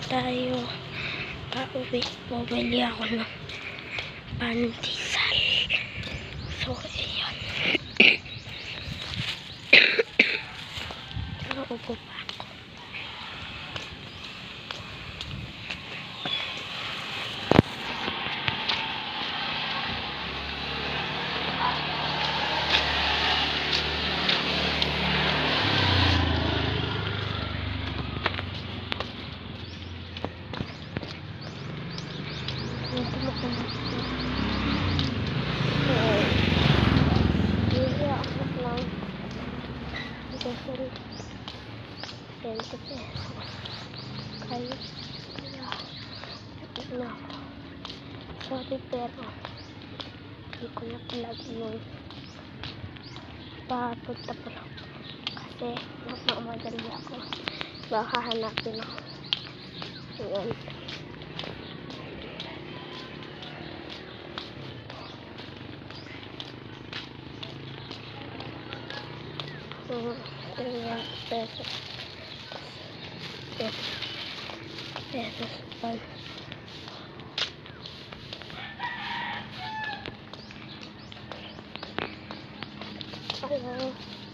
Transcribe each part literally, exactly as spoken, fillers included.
tayo. Pauwi. Bumili ako ng pandesal. So, ayan. Naupo pa ako. Ito mo kung bili ako lang kasi twenty pesos kaya kaya ito na ako. Sorry pero hindi ko na palag yung papunta pa lang kasi magmamadali ako, baka hanapin ako. Ayan. Kaya pesos pesos pesos pa. Hello.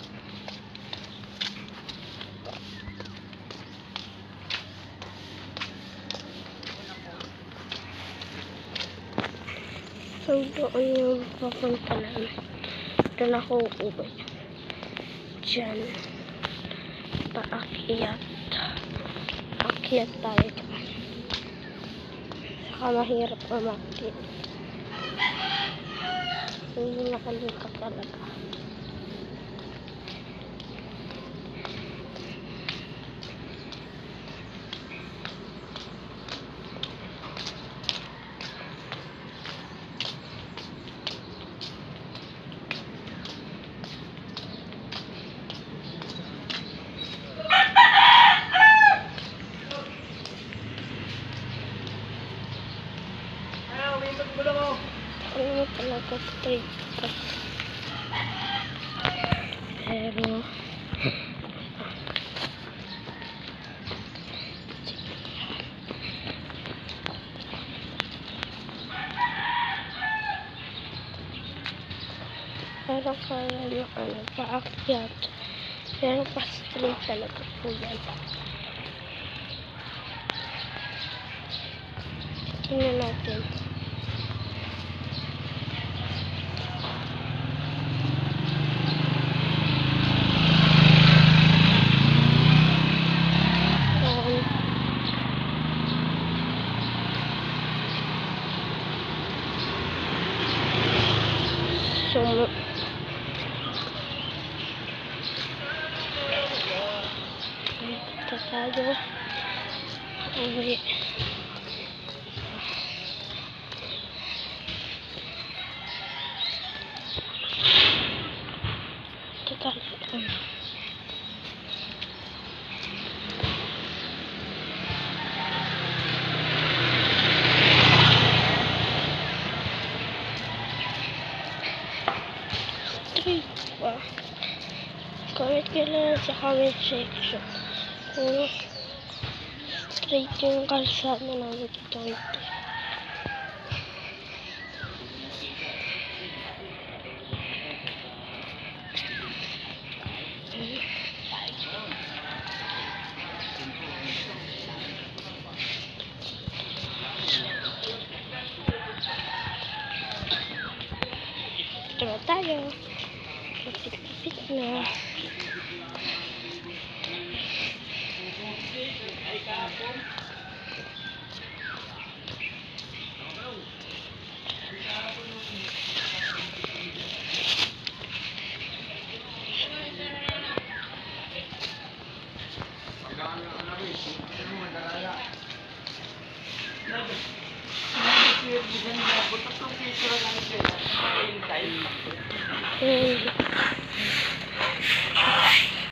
So doon yung papunta namin. Doon ako uuwi. Diyan. Paakyat. Akyat tayo dyan. Saka mahirap umakyat. Hindi nakalingkot talaga. Ano talaga straight cut. Pero pero kaya yung ano, paakyat. Pero pa straight talaga po yan. Tingnan natin. So, ito tayo. Uwi. Ito tayo. Straight pa. Comment ka lang sa comment section kung straight yung kalsada namin dito. Ito na tayo. Lapit-lapit na. Hmm.